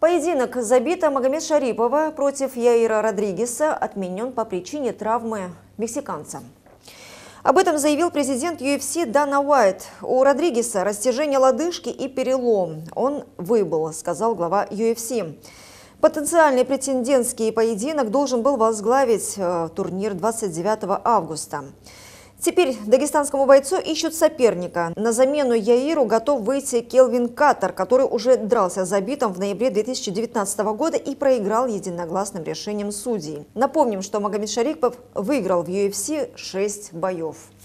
Поединок Забита Магомедшарипова против Яира Родригеса отменен по причине травмы мексиканца. Об этом заявил президент UFC Дана Уайт. У Родригеса растяжение лодыжки и перелом. Он выбыл, сказал глава UFC. Потенциальный претендентский поединок должен был возглавить турнир 29 августа. Теперь дагестанскому бойцу ищут соперника. На замену Яиру готов выйти Келвин Каттер, который уже дрался с Забитом в ноябре 2019 года и проиграл единогласным решением судей. Напомним, что Магомедшарипов выиграл в UFC 6 боев.